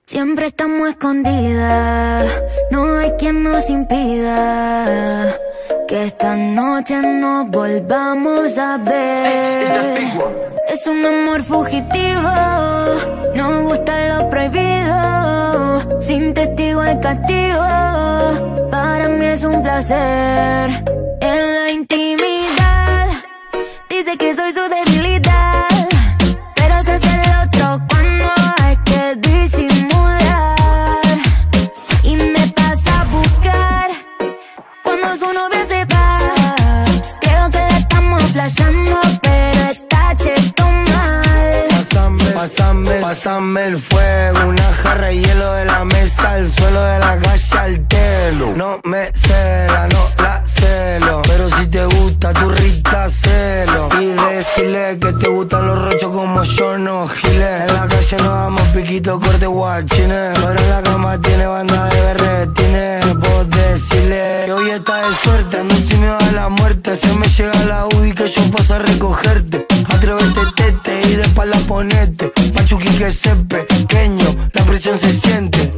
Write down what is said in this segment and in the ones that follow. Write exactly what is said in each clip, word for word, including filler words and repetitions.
Siempre estamos escondidas, no hay quien nos impida que esta noche nos volvamos a ver. Es un amor fugitivo, nos gusta lo prohibido, sin testigo el castigo, para mí es un placer. En la intimidad, dice que soy su debilidad, pero se hace el otro cuando hay que disimular. Y me pasa a buscar cuando su novia se va. Creo que la estamos flasheando, pero está cheto mal. Pásame, pásame, pásame el fuego, una jarra de hielo de la mesa al suelo, de la calle al telo. No me cela, no la celo, pero si te gusta tu Rita, celo. Y decirle que te gustan los rochos como yo, no giles. En la calle nos damos piquito, corte guachines, pero en la cama tiene banda de berretines. No puedo decirle que hoy está de suerte, ando sin miedo a la muerte. Se me llega la U I que yo paso a recogerte. Atrévete, tete, y de espalda ponete. Machuqui que se pequeño, la presión se siente.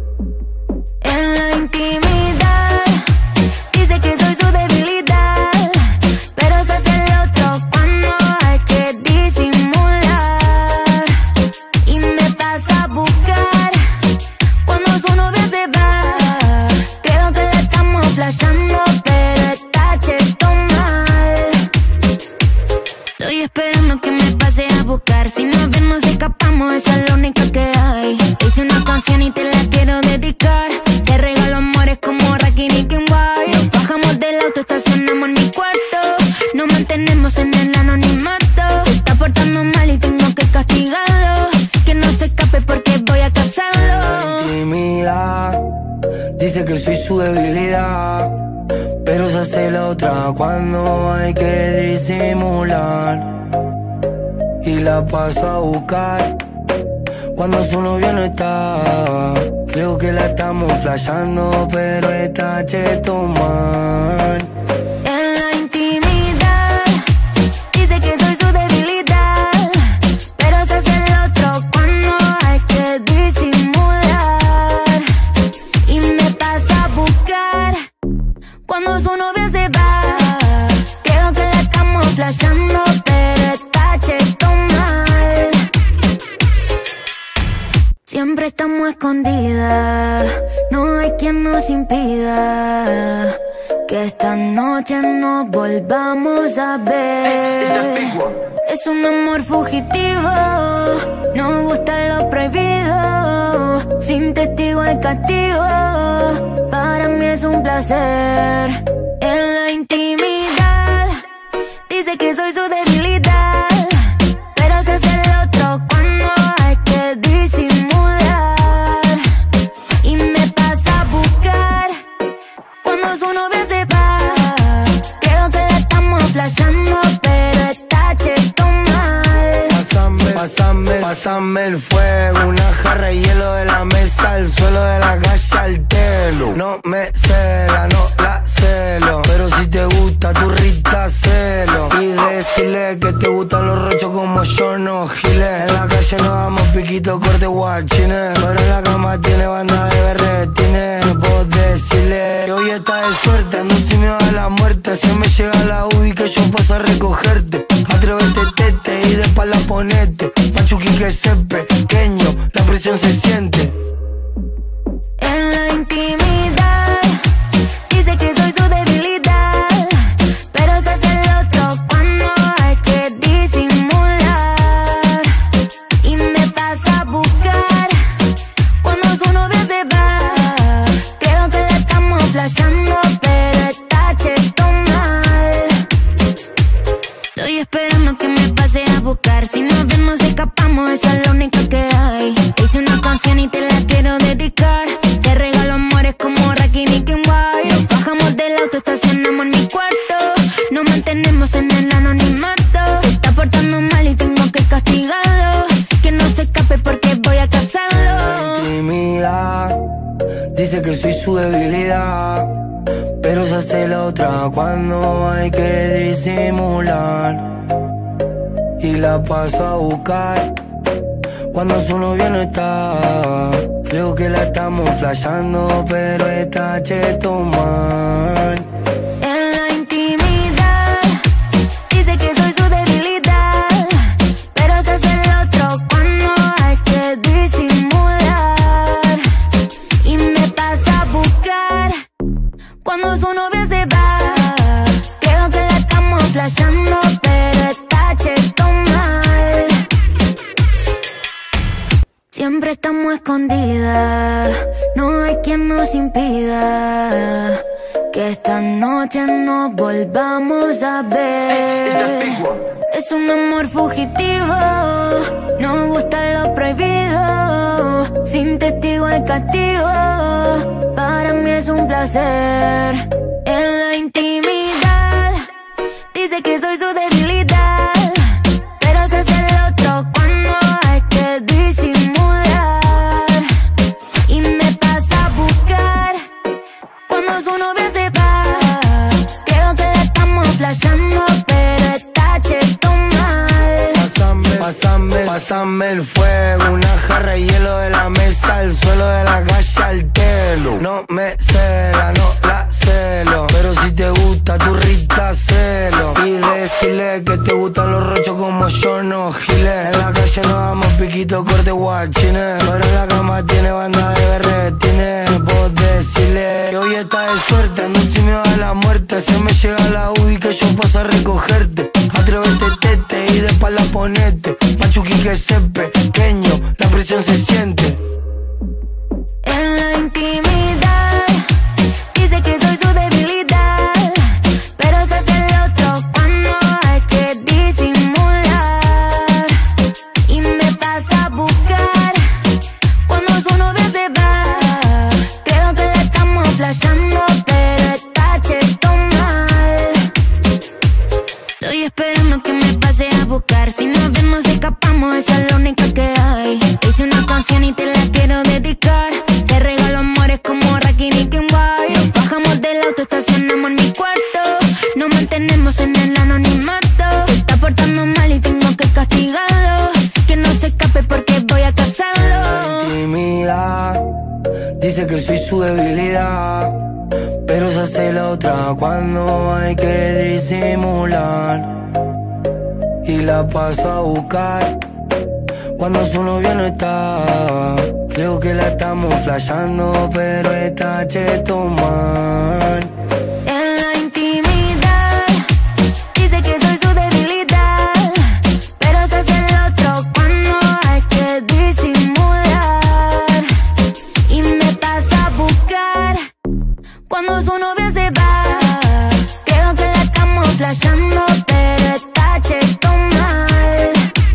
En la intimidad, dice que soy su debilidad, pero se hace el otro cuando hay que disimular. Y me pasa a buscar cuando su novia se va. Creo que la estamos flasheando, pero está cheto mal. Estoy esperando que me pase a buscar, si nos ven nos escapamos, esa es la única que hay. Hice una canción y te la quiero dedicar, te regalo amores como Rakim y Kim White. Nos bajamos del auto, estacionamos en mi cuarto, nos mantenemos en el anonimato. Se está portando mal y tengo que castigarlo, que no se escape porque voy a casarlo. Intimidad, dice que soy su debilidad, pero se hace la otra cuando hay que disimular. Y la paso a buscar cuando su novio no está. Creo que la estamos flasheando, pero está cheto mal. En la intimidad, dice que soy su debilidad, pero se hace el otro cuando hay que disimular. Y me pasa a buscar cuando su novia se va. Creo que la estamos flasheando, pero está cheto mal. Siempre estamos escondidas, no hay quien nos impida que esta noche nos volvamos a ver. Es un amor fugitivo, nos gusta lo prohibido, sin testigo el castigo, para mí es un placer. En la intimidad, dice que soy su debilidad, pero se hace el otro cuando hay que disimular. Y me pasa a buscar cuando su novia se va. Creo que la estamos flasheando, pero está cheto mal. Pásame, pásame, pásame el fuego, una jarra de hielo de la mesa al suelo, de la calle al telo. No me cela, no la celo, pero si te gusta tu Rita, celo. Y decirle que te gustan los rochos como yo, no giles. En la calle nos damos piquito, corte guachines, pero en la cama tiene banda de berretines. No puedo decirle que hoy está de suerte, ando sin miedo a la muerte. Se me llega la U I que yo paso a recogerte. Atrévete, tete, y de espalda ponete. Machuqui que se pequeño, la presión se siente. En la intimidad, dice que soy su debilidad, pero se hace el otro cuando hay que disimular. Y me pasa a buscar cuando su novia se va. Creo que la estamos flasheando, pero está cheto mal. Estoy esperando que me pase a buscar, si nos ven nos escapamos, esa es la única que hay. Hice una canción y te la quiero dedicar, te regalo amores como Rakim y Kim White. Nos bajamos del auto, estacionamos en mi cuarto, nos mantenemos en el anonimato. Se está portando mal y tengo que castigarlo, que no se escape porque voy a casarlo. Intimidad, dice que soy su debilidad, pero se hace la otra cuando hay que disimular. Y la paso a buscar cuando su novio no está. Creo que la estamos flasheando, pero está cheto mal. En la intimidad dice que soy su debilidad, pero se hace el otro cuando hay que disimular. Y me pasa a buscar cuando su novia se va. Creo que la estamos flasheando, pero está cheto mal. Siempre estamos escondidas, no hay quien nos impida que esta noche nos volvamos a ver. Es un amor fugitivo, nos gusta lo prohibido, sin testigo el castigo, para mí es un placer. En la intimidad dice que soy su debilidad, pero se hace el otro cuando hay que disimular. Y me pasa a buscar cuando su novia se va. Creo que la estamos flasheando, pero está cheto mal. Pásame, pásame, pásame el fuego, una jarra de hielo de la mesa, el suelo de la calle al telo. No me cela, no la celo, pero si te gusta tu rita celo. Y decirle que te gustan los rochos como yo, no giles. En la calle nos damos piquito, corte guachines, pero en la cama tiene banda de berretines. Puedo decirle que hoy está de suerte, ando sin miedo a la muerte. Se me llega la U I que yo paso a recogerte. Atrévete, tete, y de espalda ponete. Machuqui que se pequeño, la presión se siente. En la intimidad dice que soy su debilidad, pero se hace el otro cuando hay que disimular. Y me pasa a buscar cuando su novia se va. Creo que la estamos flasheando, pero está cheto mal. Estoy esperando que me pase a buscar, si nos vemos escapamos, esa es la única que hay. Hice una canción y te la quiero dedicar, te regalo amores como Rakim y Kenway. Nos bajamos del auto, estacionamos en mi cuarto, nos mantenemos en el anonimato. Se está portando mal y tengo que castigarlo, que no se escape porque voy a casarlo. Intimidad dice que soy su debilidad, pero se hace la otra cuando hay que disimular. Y la paso a buscar cuando su novia no está. Creo que la estamos flasheando, pero está cheto mal. En la intimidad dice que soy su debilidad, pero se hace el otro cuando hay que disimular. Y me pasa a buscar cuando su novia se va. Creo que la estamos flasheando, pero está cheto mal.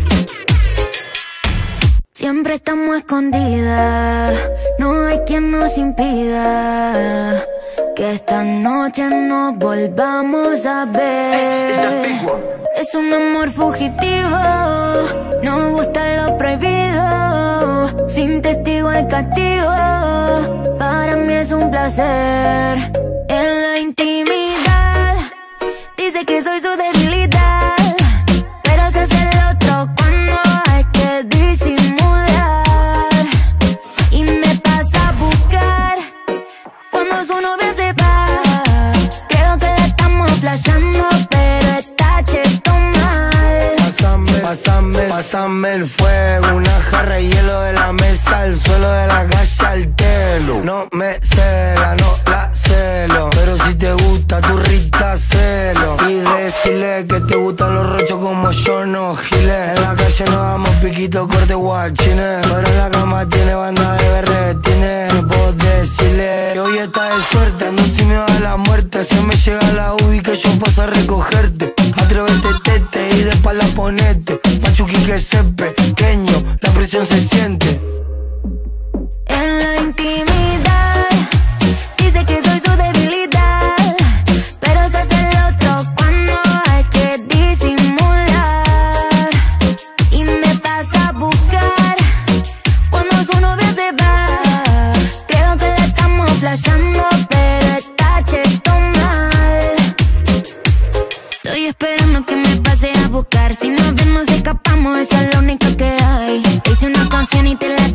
Siempre estamos escondidas, no hay quien nos impida que esta noche nos volvamos a ver. Es un amor fugitivo, nos gusta lo prohibido, sin testigo el castigo, para mí es un placer. En la intimidad dice que soy su debilidad, pero se hace el otro cuando hay que disimular. Y me pasa a buscar cuando su novia se va. Creo que la estamos flasheando, pero está cheto mal. Pásame, pásame, pásame el fuego, una jarra de hielo de la mesa, el suelo de la calle al telo. No me cela, no la celo, pero si te gusta tu rita celo. Y decirle que te gustan los rochos como yo, no giles. En la calle nos damos piquito, corte guachines, pero en la cama tiene banda de berretines. Puedo decirle que hoy está de suerte, ando sin miedo a la muerte. Se me llega la U I que yo paso a recogerte. Atrévete, tete, y de espalda ponete. Machuqui que se pequeño, la presión se siente. En la intimidad dice que soy su debilidad, pero se hace el otro cuando hay que disimular. Y me pasa a buscar cuando su novia se va. Creo que la estamos flasheando, pero está cheto mal. Estoy esperando que me pase a buscar, si nos vemos escapamos, esa es la única que hay. Hice una canción y te la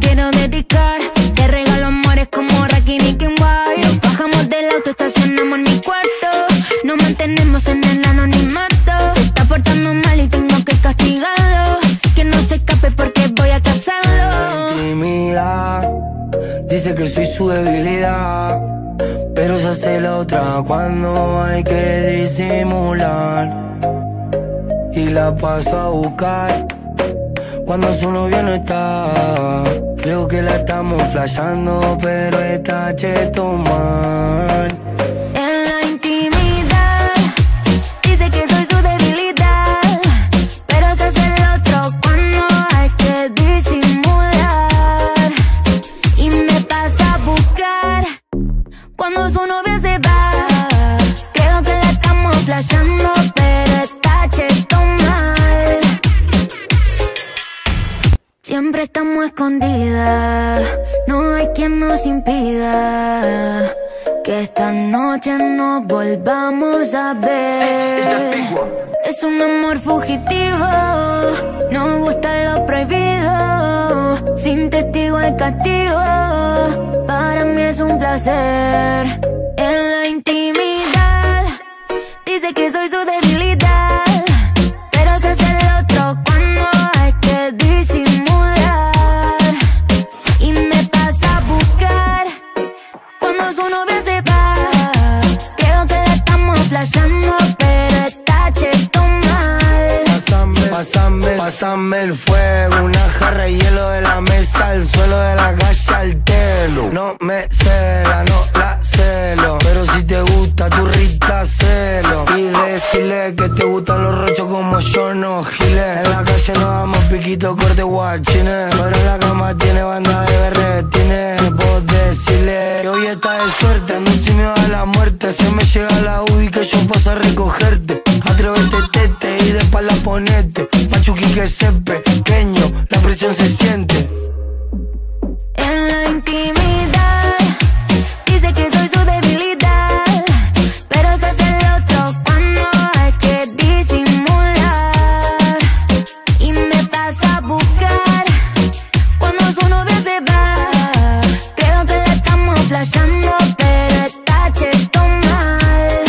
otra cuando hay que disimular. Y la paso a buscar cuando su novio no está. Creo que la estamos flashando, pero está cheto mal. En la intimidad dice que soy su debilidad, pero se hace el otro cuando hay que disimular. Y me pasa a buscar cuando su novia se va. Creo que la estamos flashando, pero está cheto mal. Siempre estamos escondidas, no hay quien nos impida que esta noche nos volvamos a ver. Es un amor fugitivo, nos gusta lo prohibido, sin testigo el castigo, para mí es un placer. En la intimidad dice que soy su debilidad, pero se hace el otro cuando hay que disimular. Y me pasa a buscar cuando su novia se va. Creo que la estamos flashando, pero está cheto mal. Pásame, pásame, pásame el fuego, una jarra de hielo de la mesa al suelo, de la calle al telo. No me cela, no la celo, pero si te gusta tu rita celo. Y decirle que te gustan los rochos como yo, no giles. En la calle nos damos piquito, corte guachines, pero en la cama tiene banda de berretines. Puedo decirle que hoy está de suerte, ando sin miedo a la muerte. Se me llega la U I que yo paso a recogerte. Atrévete, tete, y de espalda ponete. Machuqui que se pequeño, la presión se siente. En la intimidad dice que soy su debilidad, pero se hace el otro cuando hay que disimular. Y me pasa a buscar cuando su novia se va. Creo que la estamos flashando, pero está cheto mal.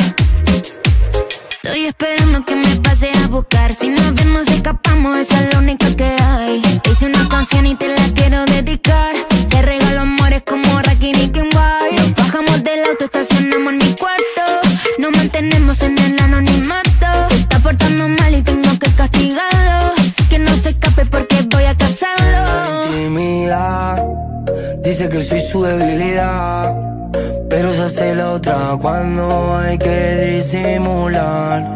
Estoy esperando que me pase a buscar, si nos ven nos escapamos, esa es la única que hay. Hice una canción y te la quiero dedicar, te regalo amores como Rakim y Kim White. Nos bajamos del auto, estacionamos en mi cuarto, nos mantenemos en el anonimato. Se está portando mal y tengo que castigarlo, que no se escape porque voy a casarlo. Intimidad dice que soy su debilidad, pero se hace la otra cuando hay que disimular.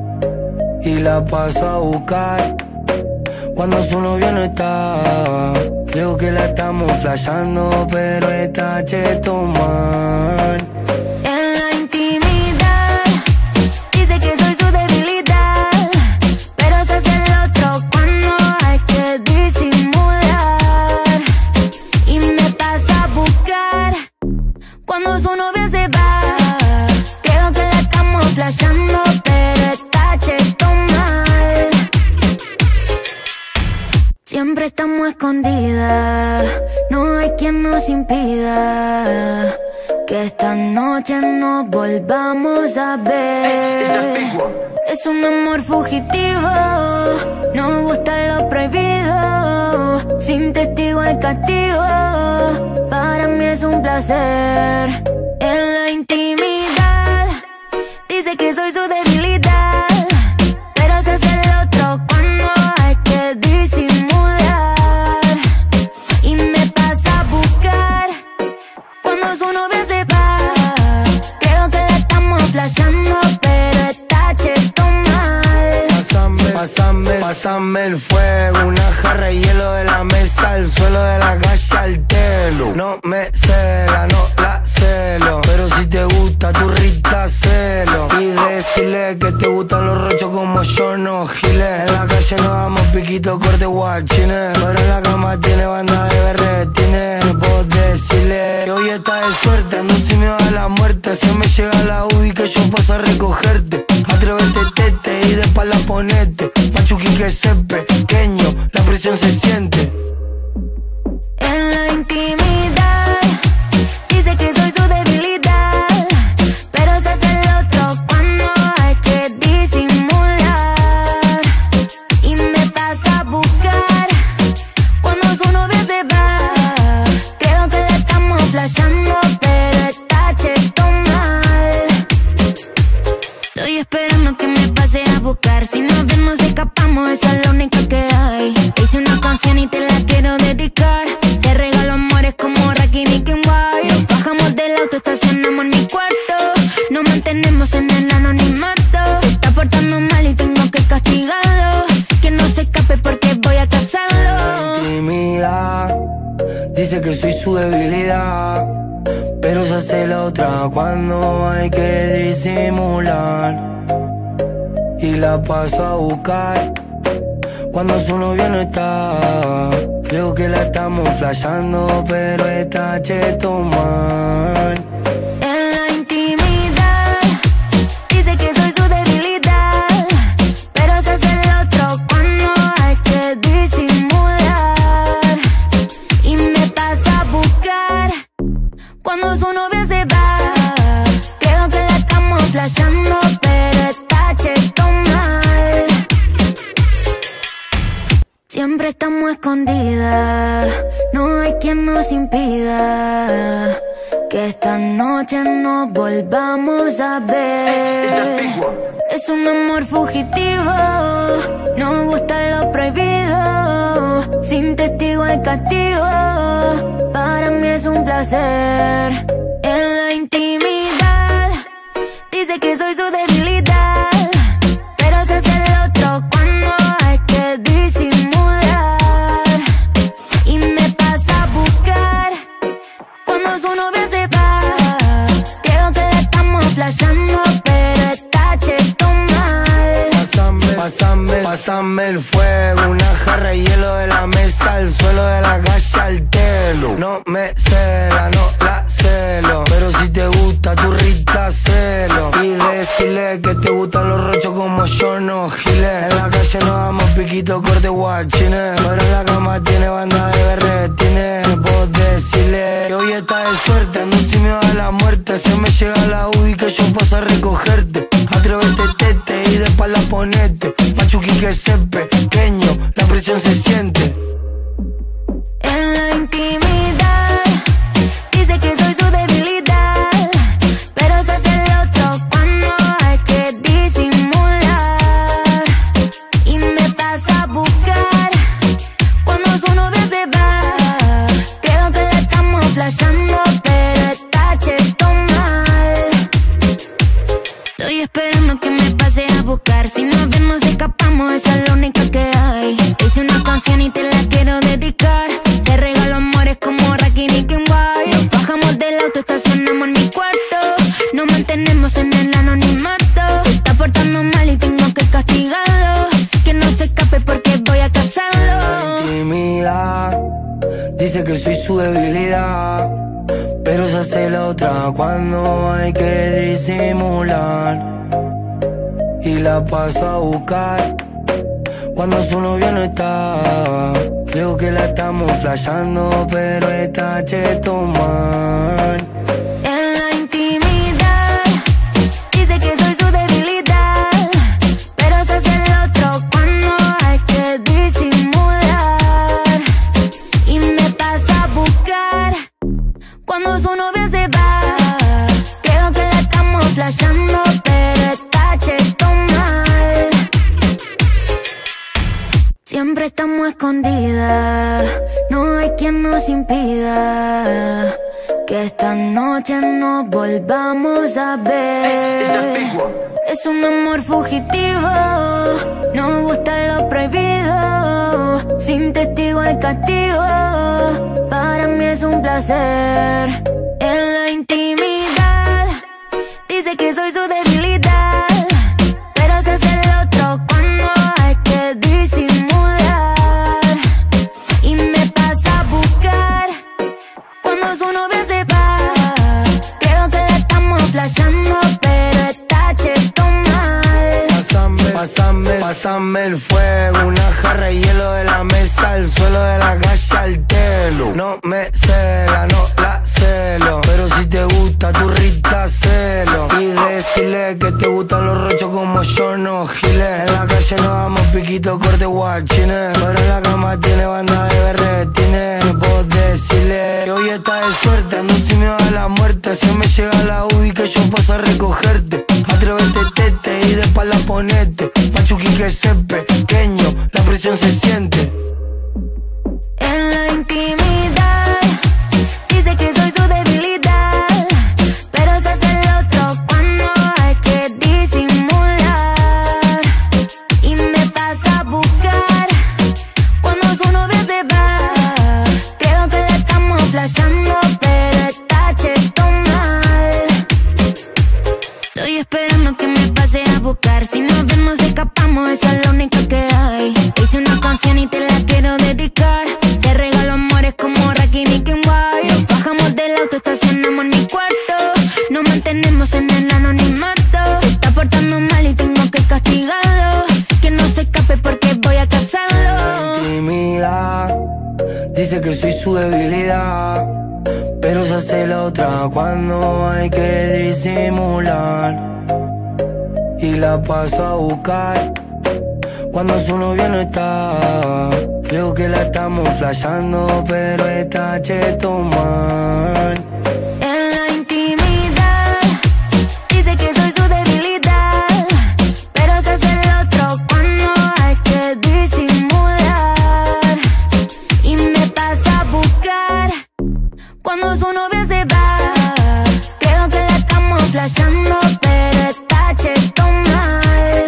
Y la paso a buscar cuando su novio no está. Creo que la estamos flashando, pero está cheto mal. En la intimidad dice que soy su debilidad, pero se hace el otro cuando hay que disimular. Y me pasa a buscar cuando su novia se va. Creo que la estamos flashando, pero está cheto mal. Siempre estamos escondidas, no hay quien nos impida que esta noche nos volvamos a ver. Es un amor fugitivo, nos gusta lo prohibido, sin testigo el castigo, para mí es un placer. En la intimidad dice que soy su debilidad, pero se hace el otro cuando hay que disimular. Y me pasa a buscar cuando su novia se va. Creo que la estamos flashando, pero está cheto mal. Pásame, pásame, pásame el fuego, una jarra de hielo de la mesa al suelo, de la calle al telo. No me cela, no la celo, pero si te gusta tu rita celo. Y decirle que te gustan los rochos como yo, no giles. En la calle nos damos piquito, corte guachines, pero en la cama tiene banda de berretines. Puedo decirle que hoy está de suerte, ando sin miedo a la muerte. Se me llega la U I que yo paso a recogerte. Atrévete, tete, y de espalda ponete. Machuqui que se pequeño, la presión se siente. En la intimidad dice que soy su debilidad, pero se hace el otro cuando hay que disimular. Y me pasa a buscar cuando su novia se va. Creo que la estamos flashando, pero está cheto mal. su debilidad, pero se hace la otra cuando hay que disimular. Y la paso a buscar cuando su novio no está. Creo que la estamos flasheando, pero está cheto, man. En la intimidad dice que soy su debilidad, pero se hace el otro cuando hay que disimular. Y me pasa a buscar cuando su novia se va. Creo que la estamos flasheando, pero está cheto mal. Siempre estamos escondidas, no hay quien nos impida que esta noche nos volvamos a ver. Es un amor fugitivo, nos gusta lo prohibido, sin testigo el castigo, para mí es un placer. En la intimidad dice que soy su debilidad, pero se hace el otro cuando hay que disimular. Y me pasa a buscar cuando su novia se va. Creo que la estamos flasheando, pero está cheto mal. Pásame, pásame, pásame el fuego, una jarra de hielo de la mesa al suelo, de la calle al telo. No me cela, no la celo, pero si te gusta tu rita celo. Y decirle que te gustan los rochos como yo, no giles. En la calle nos damos piquito, corte guachines, pero en la cama tiene banda de berretines. No puedo decirle que hoy está de suerte, ando sin miedo a la muerte. Se me llega la U I que yo paso a recogerte. Atrévete, tete, y de espalda ponete. Machuqui que se pequeño, la presión se siente. En la intimidad dice que soy su debilidad, pero se hace el otro cuando hay que disimular. Y me pasa a buscar cuando su novia se va. Creo que la estamos flasheando, pero está cheto mal. Estoy esperando que me pase a buscar, si nos vemos escapamos, esa es la única que hay. Hice una canción y te la quiero dedicar, te regalo amores como Rakim y Kim White. Nos bajamos del auto, estacionamos en mi cuarto, nos mantenemos en el anonimato. Se está portando mal y tengo que castigarlo, que no se escape porque voy a casarlo. Intimidad dice que soy su debilidad, pero se hace la otra cuando hay que disimular. Y la paso a buscar cuando su novio no está. Creo que la estamos flasheando, pero está cheto, man. En la intimidad dice que soy su debilidad, pero se hace el otro cuando hay que disimular. Y me pasa a buscar cuando su novia se va. Creo que la estamos flasheando, pero está cheto mal. Siempre estamos escondidas, no hay quien nos impida que esta noche nos volvamos a ver. Es un amor fugitivo, nos gusta lo prohibido, sin testigo el castigo, para mí es un placer. En la intimidad dice que soy su debilidad, pero se hace el otro cuando hay que disimular. Y me pasa a buscar cuando su novia se va. Creo que la estamos flasheando, pero está cheto mal. Pásame, pásame, pásame el fuego, una jarra de hielo de la mesa al suelo, de la calle al telo. No me cela, no la celo, pero si te gusta tu rita celo. Y decirle que te gustan los rochos como yo, no giles. En la calle nos damos piquito, corte guachines, pero en la cama tiene banda de berretines. No puedo decirle que hoy está de suerte, ando sin miedo a la muerte. Se me llega la U I que yo paso a recogerte. Atrévete, tete, y de espalda ponete. Machuqui que se pequeño, la presión se siente. En la intimidad dice que soy su debilidad, pero se hace el otro cuando hay que disimular. Y me pasa a buscar cuando su novia se va. Creo que la estamos flasheando, canción y te la quiero dedicar. Te regalo amores como Rakim y Kenway. Nos bajamos del auto, estacionamos en mi cuarto. Nos mantenemos en el anonimato. Se está portando mal y tengo que castigarlo. Que no se escape porque voy a cazarlo. Intimidad, dice que soy su debilidad, pero se hace la otra cuando hay que disimular. Y la paso a buscar cuando su novia no está. Creo que la estamos flasheando, pero está cheto, man. En la intimidad dice que soy su debilidad, pero se hace el otro cuando hay que disimular. Y me pasa a buscar cuando su novia se va. Creo que la estamos flasheando, pero está cheto mal.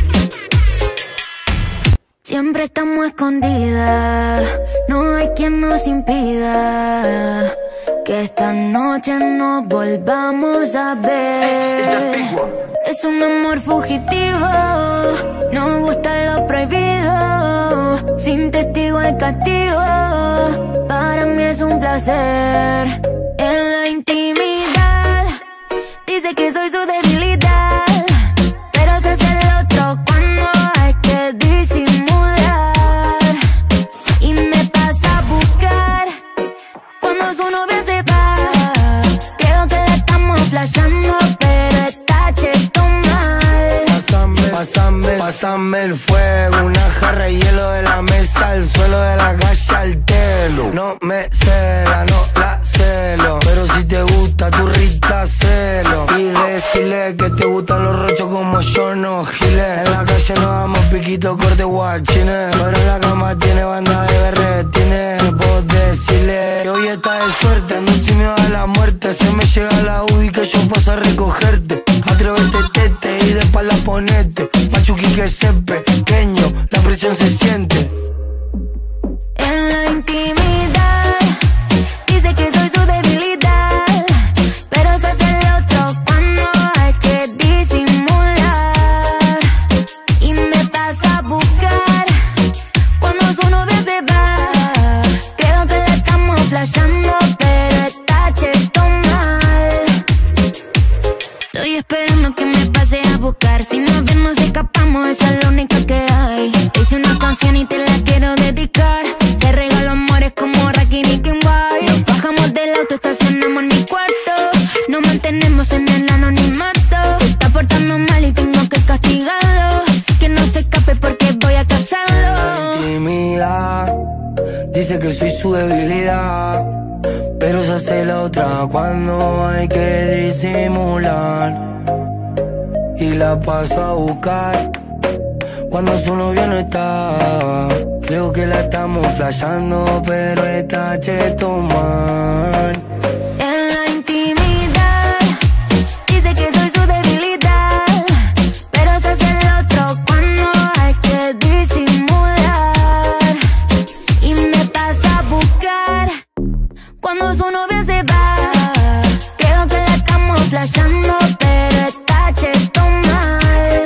Siempre estamos escondidas, no hay quien nos impida que esta noche nos volvamos a ver. Es un amor fugitivo, nos gusta lo prohibido. Sin testigo el castigo, para mí es un placer. En la intimidad dice que soy su debilidad, pero se hace el otro cuando hay que disimular. Y me pasa a buscar cuando su novia se va. Creo que la estamos flasheando, pero está cheto mal. Pásame, pásame, pásame el fuego. Una jarra de hielo de la mesa al suelo, de la calle al telo. No me cela, no la celo, pero si te gusta tu Rita, celo. Y decirle que te gustan los rochos como yo, no giles. En la calle nos damos piquito, corte, guachines, pero en la cama tiene banda de berretines. No puedo decirle que hoy está de suerte, ando sin miedo a la muerte. Se me llega la U I que yo paso a recogerte. Atrévete, tete, y de espalda ponete. Machuqui que se pequeño, la presión se siente. En la intimidad dice que soy su debilidad, pero se hace el otro cuando hay que disimular. Y me pasa a buscar cuando su novia se va. Creo que la estamos flasheando, pero está cheto mal. Estoy esperando que me pase a buscar. Si nos ven nos escapamos, esa es la única que hay. Hice una canción y te la quiero dedicar. Te regalo amores como Rakim y Kenway. Nos bajamos del auto, estacionamos en mi cuarto. Nos mantenemos en el anonimato. Se está portando mal y tengo que castigarlo. Que no se escape porque voy a cazarlo. Intimidad, dice que soy su debilidad, pero se hace la otra cuando hay que disimular. Y la paso a buscar cuando su novia no está. Creo que la estamos flasheando, pero está cheto, man. En la intimidad dice que soy su debilidad, pero se hace el otro cuando hay que disimular. Y me pasa a buscar cuando su novia se va. Creo que la estamos flasheando, pero está cheto mal.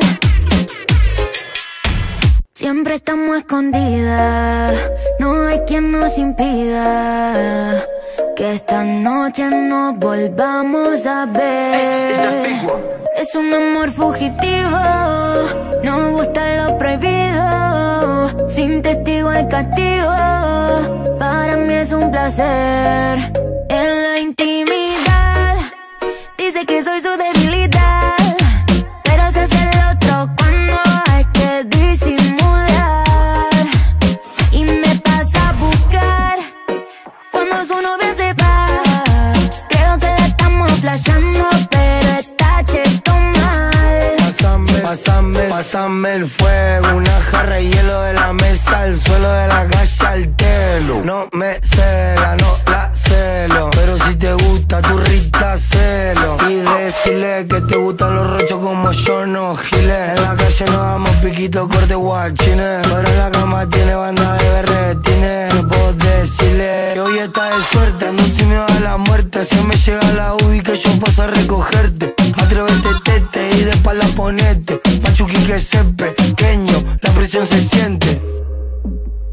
Siempre estamos escondidas, no hay quien nos impida que esta noche nos volvamos a ver. Es un amor fugitivo, nos gusta lo prohibido. Sin testigo el castigo, para mí es un placer. En la intimidad dice que soy su debilidad, pero se hace el otro cuando hay que disimular. Y me pasa a buscar cuando su novia se va. Creo que la estamos flasheando, pero está cheto mal. Pásame, pásame, pásame el fuego. Una jarra de hielo de la mesa al suelo, de la calle al telo. No me cela, no la celo, pero si te gusta tu Rita, celo. Y decirle que te gustan los rochos como yo, no giles. En la calle nos damos piquito, corte, guachines, pero en la cama tiene banda de berretines. No puedo decirle que hoy está de suerte, ando sin miedo a la muerte. Se me llega la U I que yo paso a recogerte. Atrévete, tete, y de espalda ponete. Machuqui que se pequeño, la presión se siente.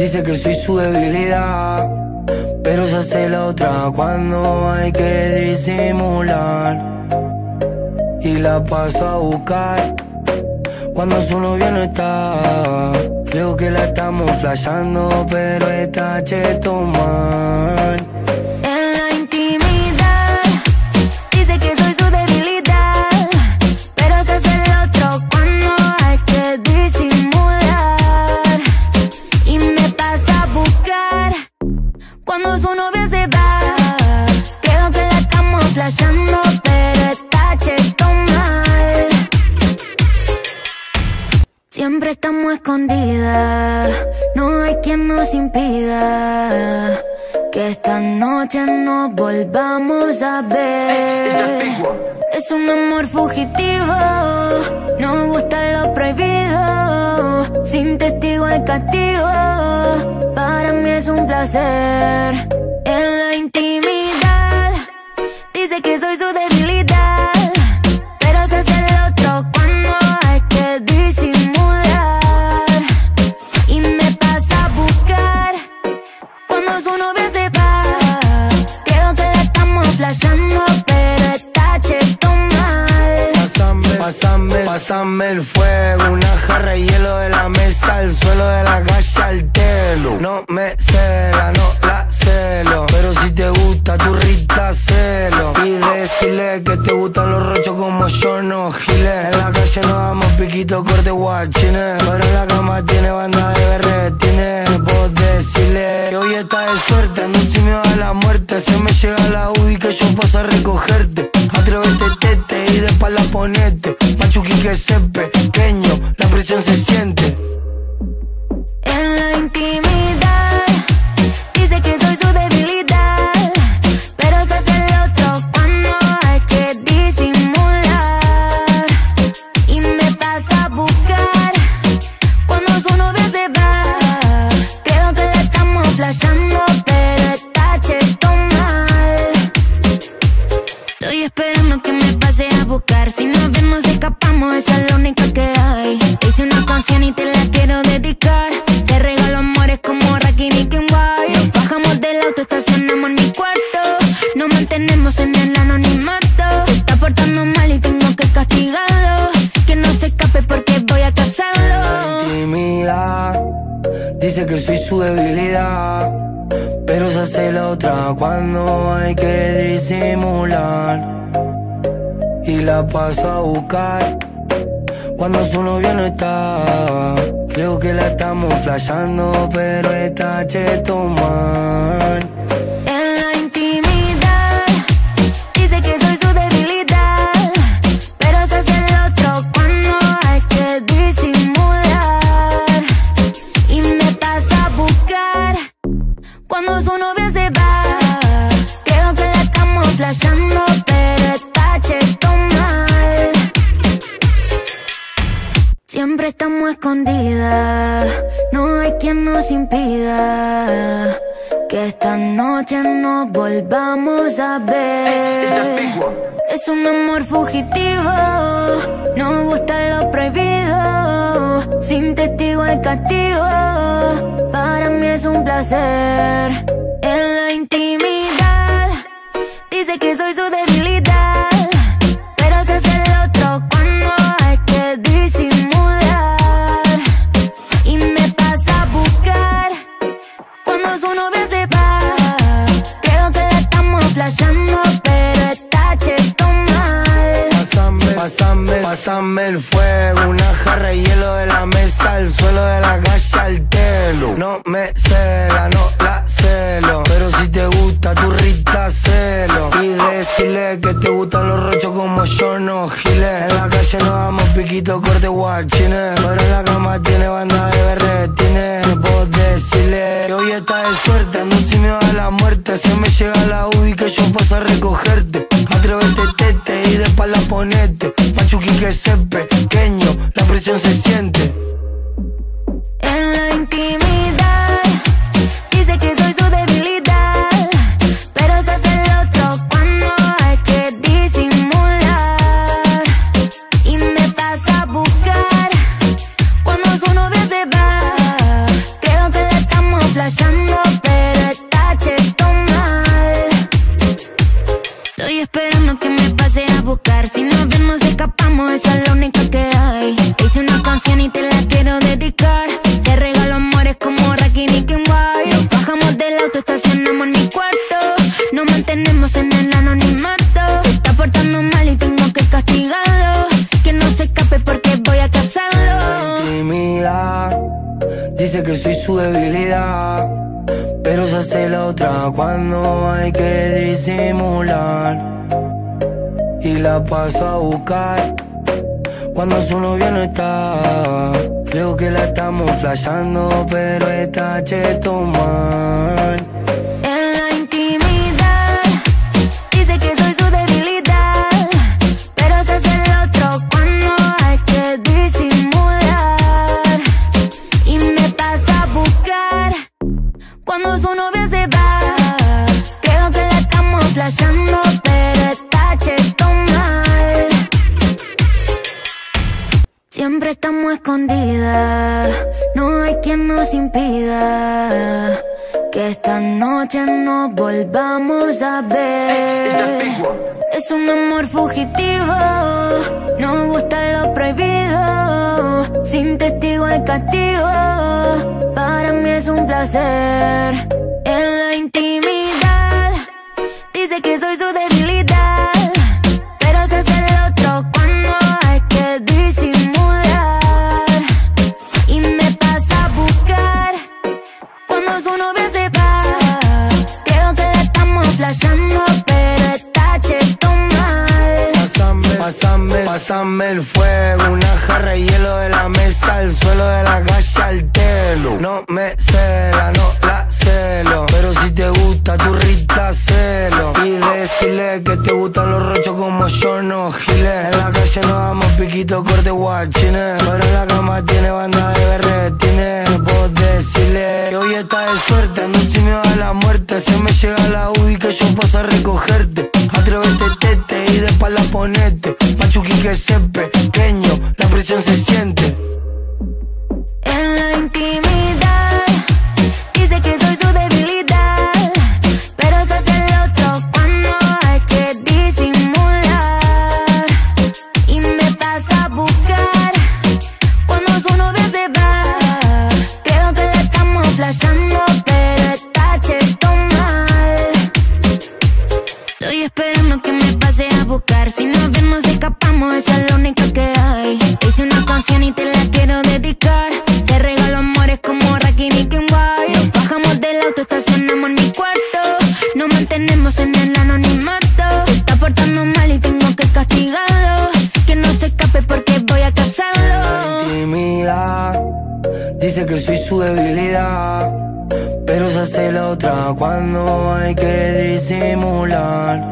Dice que soy su debilidad, pero se hace la otra cuando hay que disimular. Y la paso a buscar cuando su novia no está. Creo que la estamos flasheando, pero está cheto, man. En la intimidad dice que soy su debilidad, pero se hace el otro cuando hay que disimular. Y me pasa a buscar cuando su novia se va. Creo que la estamos flasheando, pero está cheto mal. Siempre estamos escondidas, no hay quien nos impida que esta noche nos volvamos a ver. Es un amor fugitivo, nos gusta lo prohibido, sin testigo el castigo, para mí es un placer. En la intimidad dice que soy su debilidad, pero se hace el otro cuando hay que disimular. Y me pasa a buscar cuando su novia se va. Creo que la estamos flasheando, pero está cheto mal. Pásame, pásame, pásame el fuego, una jarra de hielo de la mesa al suelo, de la calle al telo. No me cela, no la celo, pero si te gusta tu Rita, celo. Y decirle que te gustan los rochos como yo, no giles. En la calle nos damos piquito, corte, guachines, pero en la cama tiene banda de berretines. Puedo decirle que hoy está de suerte, ando sin miedo a la muerte. Se me llega la U I que yo paso a recogerte. Atrévete, tete, y de espalda ponete. Machuqui que se pequeño, la presión se siente. En la intimidad dice que soy su debilidad, pero se hace el otro cuando hay que disimular. Y me pasa a buscar cuando su novia se va. Creo que la estamos flasheando, pero está cheto mal. Estoy esperando que me pase a buscar, si nos vemos escapamos, esa es la única que hay. Hice una canción y te la quiero dedicar, te regalo amores como Rakim y Kim White. Nos bajamos del auto, estacionamos en mi cuarto, nos mantenemos en el anonimato. Se está portando mal y tengo que castigarlo, que no se escape porque voy a casarlo. Intimidad, dice que soy su debilidad, pero se hace la otra cuando hay que disimular. Y la paso a buscar cuando su novia no está. Creo que la estamos flasheando, pero está cheto, man. En la intimidad dice que soy su debilidad, pero se hace el otro cuando hay que disimular. Y me pasa a buscar cuando su novia se va. Creo que la estamos flasheando, pero está cheto mal. Siempre estamos escondidas, no hay quien nos impida que esta noche nos volvamos a ver. Es un amor fugitivo, nos gusta lo prohibido, sin testigo el castigo, para mí es un placer. En la intimidad dice que soy su debilidad, pero se hace el otro cuando hay que disimular. Y me pasa a buscar cuando su novia se va. Creo que la estamos flasheando, pero está cheto mal. Pásame, pásame, pásame el fuego, una jarra de hielo de la mesa al suelo, de la calle al telo. No me cela, no la celo, pero si te gusta tu Rita, celo. Y decirle que te gustan los rochos como yo, no giles. En la calle nos damos piquito, corte, guachines, pero en la cama tiene banda de berretines. Puedo decirle que hoy está de suerte, ando sin miedo a la muerte. Se me llega la U I que yo paso a recogerte. Atrévete, tete, y de espalda ponete. Machuqui que se pequeño, la presión se siente. En la intimidad dice que soy su debilidad, pero se hace el otro cuando hay que disimular. Y me pasa a buscar cuando su novia se va. Creo que la estamos Dice que soy su debilidad, pero se hace la otra cuando hay que disimular. Y la paso a buscar cuando su novia no está. Creo que la estamos flasheando, pero está cheto, man. En la intimidad dice que soy su debilidad, pero se hace el otro cuando hay que disimular. Y me pasa a buscar cuando su novia se va. Creo que la estamos flasheando, pero está cheto mal. Siempre estamos escondidas, no hay quien nos impida que esta noche nos volvamos a ver. Es un amor fugitivo, nos gusta lo prohibido, sin testigo el castigo, para mí es un placer. En la intimidad dice que soy su debilidad, pero se hace el otro cuando hay que disimular. Y me pasa a buscar cuando su novia se va. Creo que la estamos flasheando, pero está cheto mal. Pásame, pásame, pásame el fuego, una jarra de hielo de la mesa al suelo, de la calle al telo. No me cela, no la celo, pero si te gusta tu Rita, celo. Y decirle que te gustan los rochos como yo, no giles. En la calle nos damos piquito, corte, guachines, pero en la cama tiene banda de berretines. No puedo decirle que hoy está de suerte, ando sin miedo a la muerte. Se me llega la U I que yo paso a recogerte. Atrévete, tete, y de espalda ponete. Machuqui que se pequeño, la presión se siente. En la intimidad dice que soy su debilidad, pero se hace el otro cuando hay que disimular. Y me pasa a buscar cuando su novia se va. Creo que la estamos flasheando, pero está cheto mal. Estoy esperando que me pase a buscar, si nos ven nos escapamos, esa es la única que hay. Hice una canción y te la quiero dedicar, te regalo amores como Rakim y Kim White. Nos bajamos del auto, estacionamos en mi cuarto, nos mantenemos en el anonimato. Se está portando mal y tengo que castigarlo, que no se escape porque voy a casarlo. Intimidad, dice que soy su debilidad, pero se hace la otra cuando hay que disimular.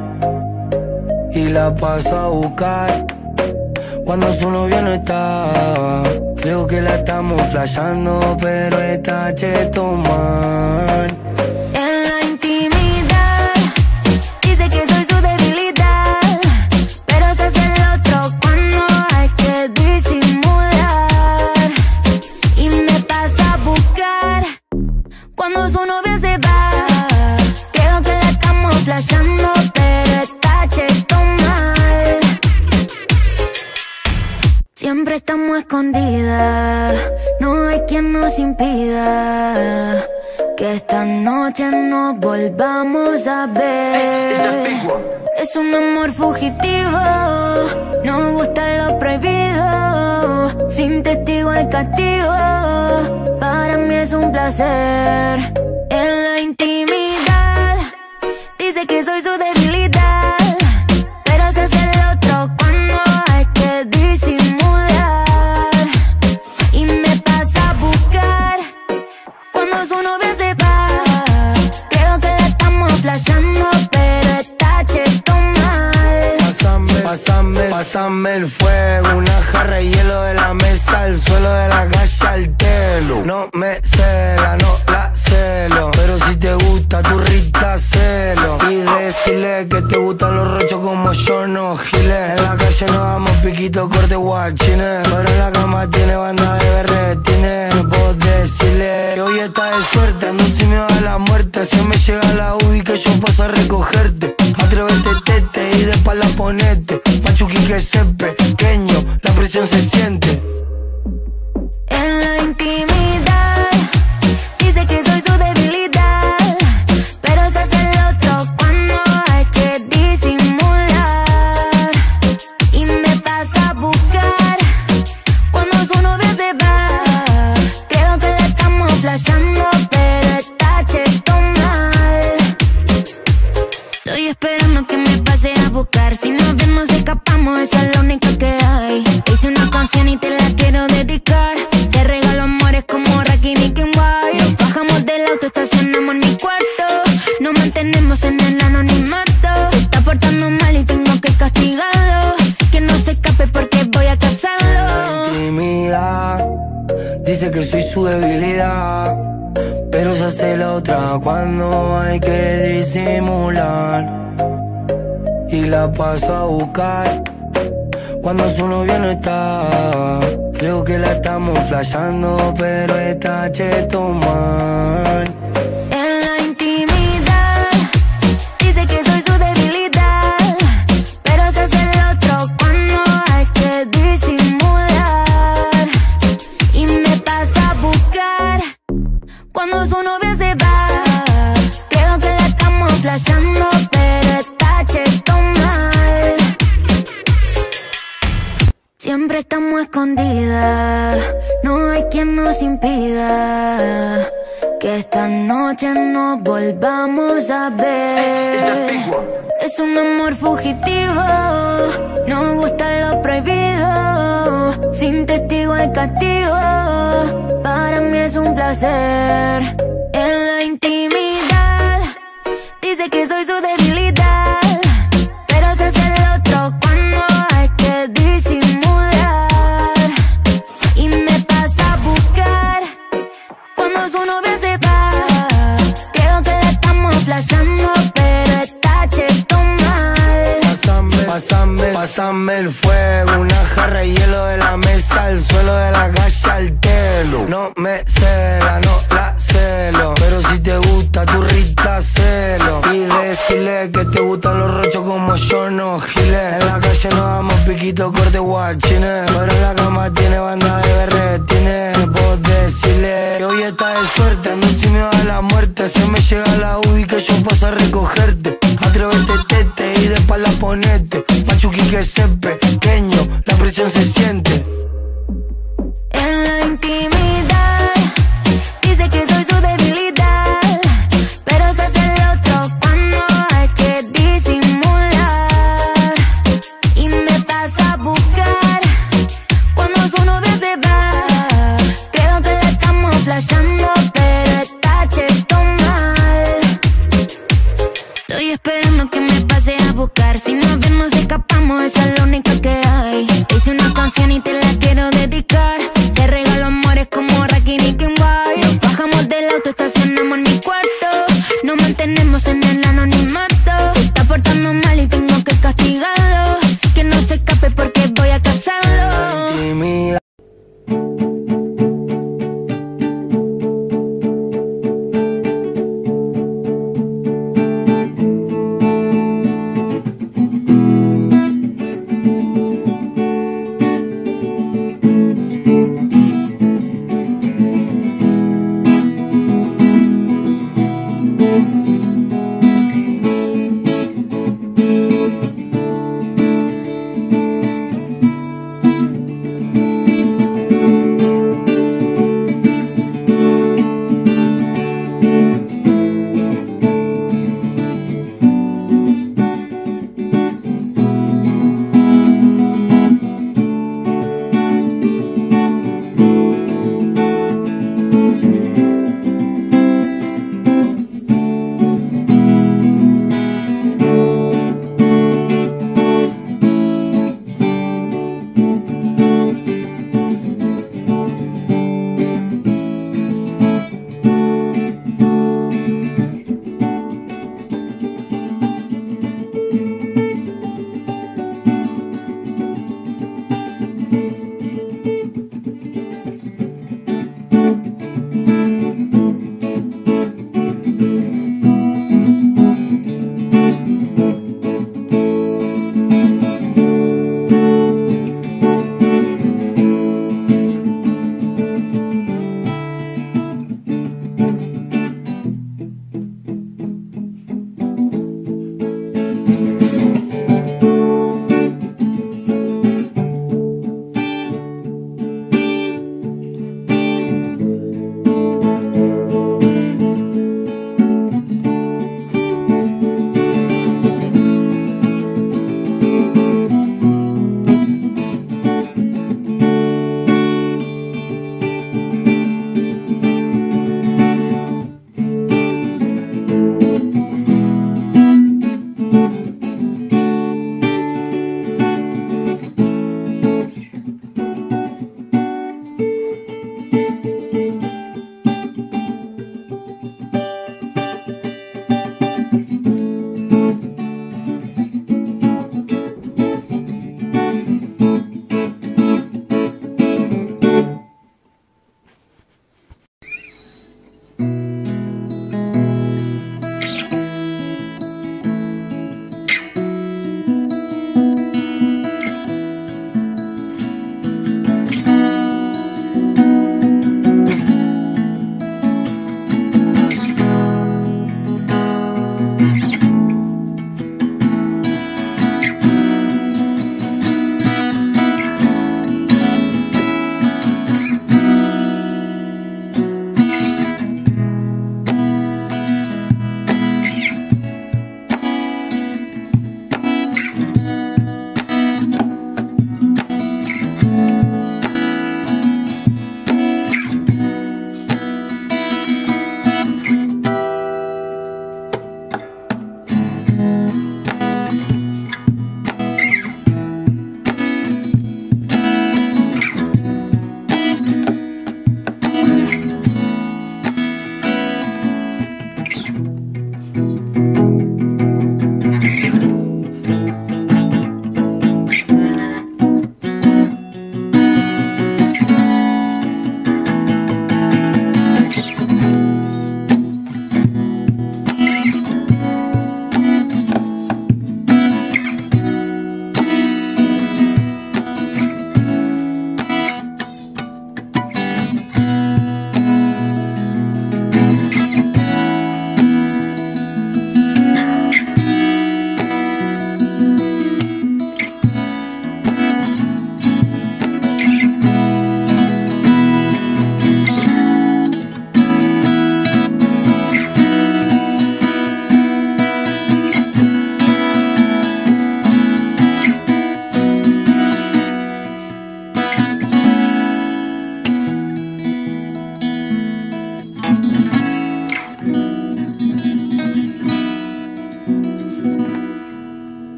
Y la paso a buscar cuando su novia no está. Creo que la estamos flasheando, pero está cheto, man. En la intimidad dice que soy su debilidad, pero se hace el otro cuando hay que disimular. Y me pasa a buscar cuando su novia se va. Creo que la estamos flasheando, pero está cheto mal. Siempre estamos escondidas, no hay quien nos impida que esta noche nos volvamos a ver. Es un amor fugitivo, nos gusta lo prohibido, sin testigo el castigo, para mí es un placer. En la intimidad dice que soy su debilidad, pero se hace el otro cuando hay que disimular. Y me pasa a buscar cuando su novia se va. Creo que la estamos flasheando, pero está cheto mal. Pásame, pásame, pásame el fuego, una jarra de hielo de la mesa al suelo, de la calle al telo. No me cela, no la celo, pero si te gusta tu Rita, celo. Y decirle que te gustan los rochos como yo, no giles. En la calle nos damos piquito, corte, guachines, pero en la cama tiene banda de berretines. No puedo decirle que hoy está de suerte, ando sin miedo a la muerte. Se me llega la U I que yo paso a recogerte. Atrévete, tete, y de espalda ponete. Machuqui que se pequeño, la presión se siente. En la intimidad dice que soy su debilidad, pero se hace el otro cuando hay que disimular. Y me pasa a buscar cuando su novia se va. Creo que la estamos flasheando, pero está cheto mal. Estoy esperando que me pase a buscar. Si nos vemos escapamos, esa es la única que hay. Hice una canción y te la quiero dedicar. Te regalo amores como Rocky, Nicky and White. Nos bajamos del auto, estacionamos en mi cuarto. Nos mantenemos en el anonimato. Se está portando mal y tengo que castigarlo. Que no se escape porque voy a cazarlo. Intimidad, dice que soy su debilidad, pero se hace la otra cuando hay que disimular. Y la paso a buscar cuando su novio no está. Creo que la estamos flasheando, pero está cheto mal. En la intimidad dice que soy su debilidad, pero se hace el otro cuando hay que disimular. Y me pasa a buscar cuando su novia se va. Creo que la estamos flasheando, pero está cheto mal. Siempre estamos escondidas, no hay quien nos impida que esta noche nos volvamos a ver. Es un amor fugitivo, nos gusta lo prohibido. Sin testigo el castigo, para mí es un placer. En la intimidad dice que soy su debilidad, pero se hace el otro cuando hay que disimular. Y me pasa a buscar cuando su novia se va. Creo que la estamos flasheando, pero está cheto mal. Pásame, pásame, pásame el fuego. Una jarra de hielo de la mesa al suelo, de la calle al telo. No me cela, no la celo, pero si te gusta tu Rita, celo. Y decirle que te gustan los rochos como yo, no giles. En la calle nos damos piquito, corte, guachines, pero en la cama tiene banda de berretines. No puedo decirle que hoy está de suerte, ando sin miedo a la muerte. Se me llega la U B I que yo paso a recogerte. Atrévete, tete, y de espalda ponete. Machuqui que se pequeño, la presión se siente.